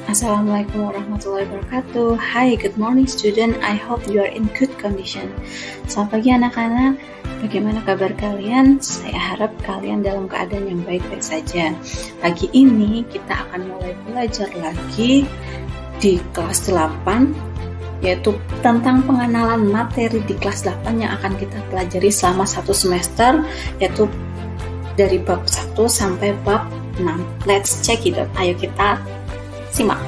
Assalamualaikum warahmatullahi wabarakatuh. Hi, good morning student. I hope you are in good condition. Selamat pagi anak-anak. Bagaimana kabar kalian? Saya harap kalian dalam keadaan yang baik-baik saja. Pagi ini kita akan mulai belajar lagi di kelas 8, yaitu tentang pengenalan materi di kelas 8 yang akan kita pelajari selama satu semester, yaitu dari bab 1 sampai bab 6. Let's check it out. Ayo kita simak.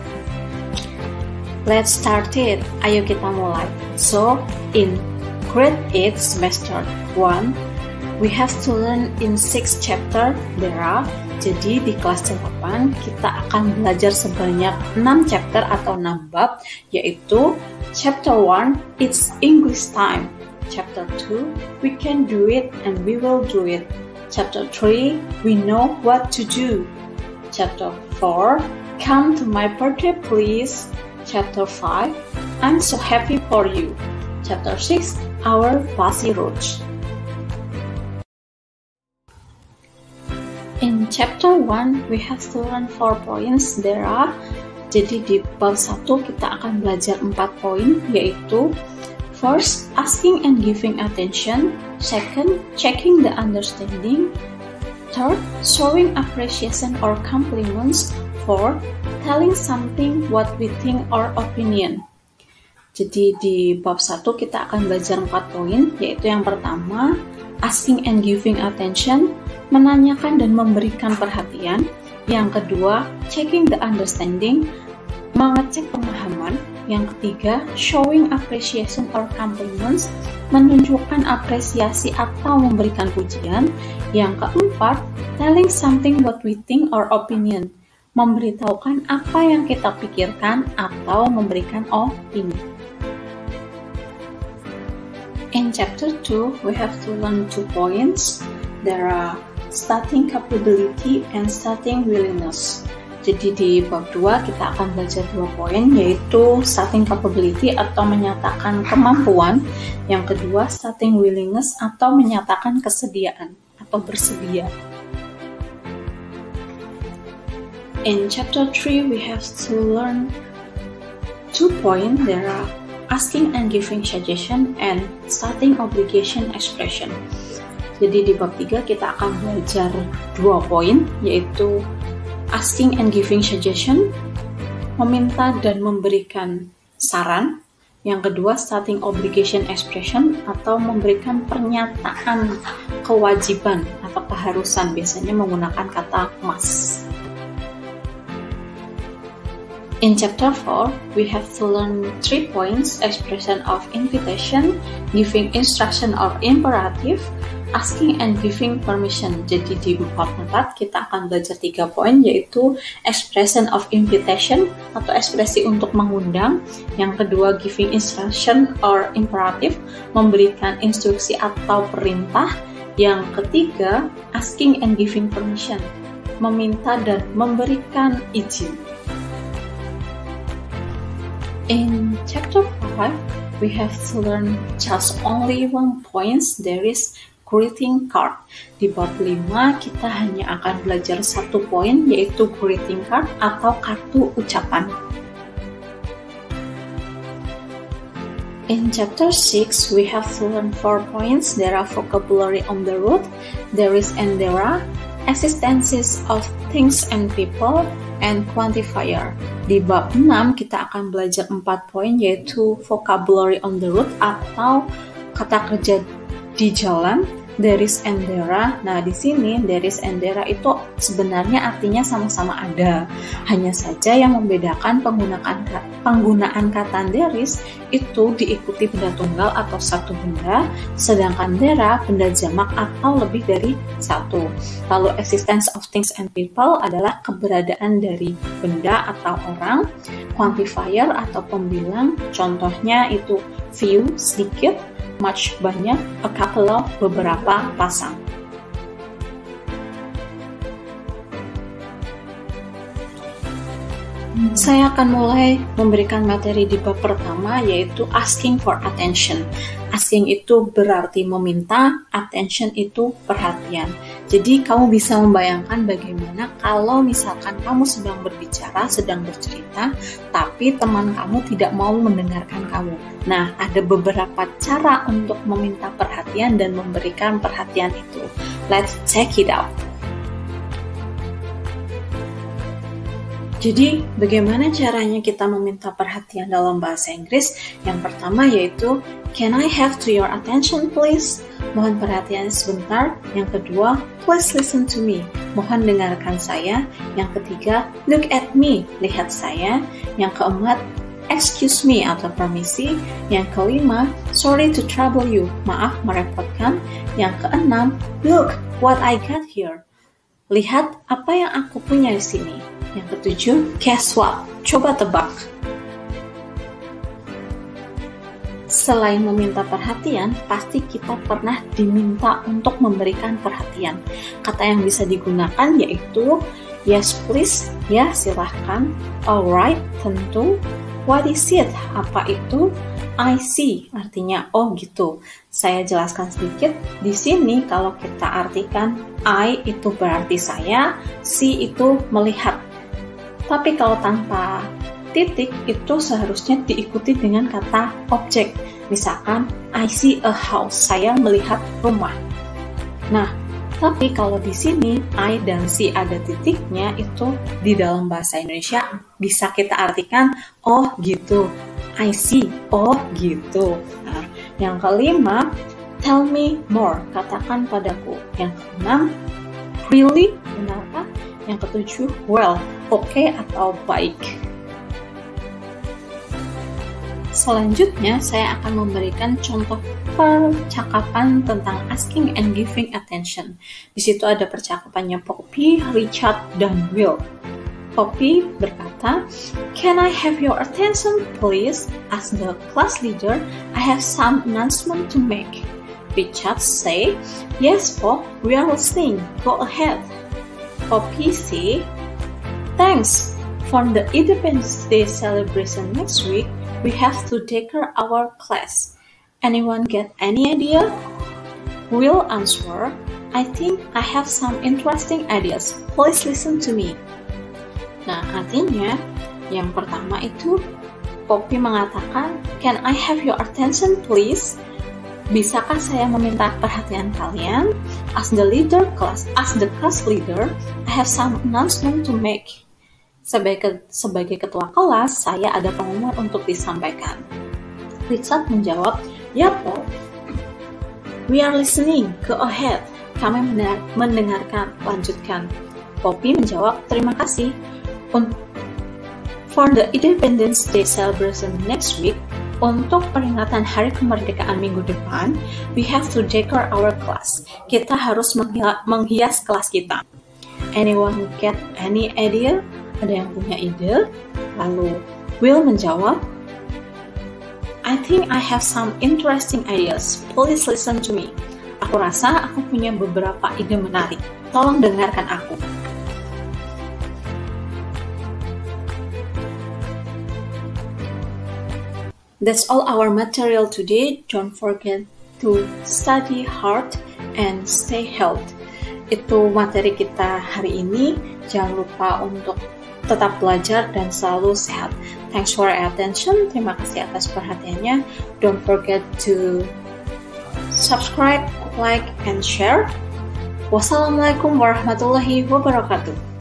Let's start it. Ayo kita mulai. So, in grade 8 semester 1, we have to learn in 6 chapter there are. Jadi di kelas 8 kita akan belajar sebanyak 6 chapter atau 6 bab, yaitu chapter 1, it's English time. Chapter 2, we can do it and we will do it. Chapter 3, we know what to do. Chapter 4, come to my birthday please. Chapter 5, I'm so happy for you. Chapter 6, our fussy roach. In chapter 1, we have to learn 4 points there are. Jadi di bab 1 kita akan belajar 4 poin, yaitu first, asking and giving attention. Second, checking the understanding. Third, showing appreciation or compliments. Fourth, telling something what we think or opinion. Jadi di bab 1 kita akan belajar 4 poin, yaitu yang pertama, asking and giving attention, menanyakan dan memberikan perhatian. Yang kedua, checking the understanding, mengecek pemahaman. Yang ketiga, showing appreciation or compliments, menunjukkan apresiasi atau memberikan pujian. Yang keempat, telling something what we think or opinion, memberitahukan apa yang kita pikirkan atau memberikan opini. In chapter 2, we have to learn 2 points. There are starting capability and starting willingness. Jadi di bab 2 kita akan belajar 2 poin, yaitu starting capability atau menyatakan kemampuan. Yang kedua, starting willingness atau menyatakan kesediaan atau bersedia. In chapter 3, we have to learn 2 points. There are asking and giving suggestion and starting obligation expression. Jadi di bab 3 kita akan belajar 2 poin, yaitu asking and giving suggestion, meminta dan memberikan saran. Yang kedua, starting obligation expression atau memberikan pernyataan kewajiban atau keharusan, biasanya menggunakan kata must. In chapter 4, we have to learn 3 points, expression of invitation, giving instruction or imperative, asking and giving permission. Jadi di bab 4 kita akan belajar 3 poin, yaitu expression of invitation atau ekspresi untuk mengundang. Yang kedua, giving instruction or imperative, memberikan instruksi atau perintah. Yang ketiga, asking and giving permission, meminta dan memberikan izin. In chapter 5, we have to learn just only 1 point, there is greeting card. Di bab 5 kita hanya akan belajar 1 poin, yaitu greeting card atau kartu ucapan. In chapter 6, we have to learn 4 points. There are vocabulary on the road, there is and there are, existences of things and people, and quantifier. Di bab 6 kita akan belajar 4 poin, yaitu vocabulary on the road atau kata kerja di jalan, there is and there are. Nah, di sini there is and there are itu sebenarnya artinya sama-sama ada. Hanya saja yang membedakan penggunaan kata there is itu diikuti benda tunggal atau satu benda, sedangkan there are benda jamak atau lebih dari satu. Lalu existence of things and people adalah keberadaan dari benda atau orang. Quantifier atau pembilang, contohnya itu few, sedikit, much, banyak, a couple of, beberapa pasang. Saya akan mulai memberikan materi di bab pertama, yaitu asking for attention. Asking itu berarti meminta, attention itu perhatian. Jadi kamu bisa membayangkan bagaimana kalau misalkan kamu sedang berbicara, sedang bercerita, tapi teman kamu tidak mau mendengarkan kamu. Nah, ada beberapa cara untuk meminta perhatian dan memberikan perhatian itu. Let's check it out. Jadi, bagaimana caranya kita meminta perhatian dalam bahasa Inggris? Yang pertama yaitu, can I have to your attention please? Mohon perhatian sebentar. Yang kedua, please listen to me. Mohon dengarkan saya. Yang ketiga, look at me. Lihat saya. Yang keempat, excuse me atau permisi. Yang kelima, sorry to trouble you. Maaf merepotkan. Yang keenam, look what I got here. Lihat apa yang aku punya di sini. Yang ketujuh, guess what? Coba tebak. Selain meminta perhatian, pasti kita pernah diminta untuk memberikan perhatian. Kata yang bisa digunakan yaitu yes please, ya silahkan, alright, tentu, what is it, apa itu, I see, artinya oh gitu. Saya jelaskan sedikit. Di sini kalau kita artikan I itu berarti saya, see itu melihat. Tapi kalau tanpa titik itu seharusnya diikuti dengan kata objek. Misalkan I see a house, saya melihat rumah. Nah, tapi kalau di sini I dan see ada titiknya, itu di dalam bahasa Indonesia bisa kita artikan oh gitu, I see, oh gitu. Nah, yang kelima, tell me more, katakan padaku. Yang keenam, really, benarkah? Yang ketujuh, well, oke atau baik. Selanjutnya, saya akan memberikan contoh percakapan tentang asking and giving attention. Di situ ada percakapannya Poppy, Richard, dan Will. Poppy berkata, can I have your attention please? As the class leader, I have some announcement to make. Richard say, yes Pop, we are listening, go ahead. Poppy say, thanks. For the Independence Day celebration next week, we have to decor our class. Anyone get any idea? Will answer, I think I have some interesting ideas. Please listen to me. Nah, artinya yang pertama itu Poppy mengatakan, can I have your attention please? Bisakah saya meminta perhatian kalian? As the class leader, I have some announcement to make. Sebagai ketua kelas, saya ada pengumuman untuk disampaikan. Richard menjawab, ya Pop. We are listening, go ahead. Kami mendengarkan, lanjutkan. Poppy menjawab, terima kasih. For the Independence Day celebration next week, untuk peringatan Hari Kemerdekaan minggu depan, we have to decor our class. Kita harus menghias kelas kita. Anyone get any idea? Ada yang punya ide? Lalu Will menjawab, I think I have some interesting ideas. Please listen to me. Aku rasa aku punya beberapa ide menarik. Tolong dengarkan aku. That's all our material today. Don't forget to study hard and stay healthy. Itu materi kita hari ini. Jangan lupa untuk tetap belajar dan selalu sehat. Thanks for your attention. Terima kasih atas perhatiannya. Don't forget to subscribe, like, and share. Wassalamualaikum warahmatullahi wabarakatuh.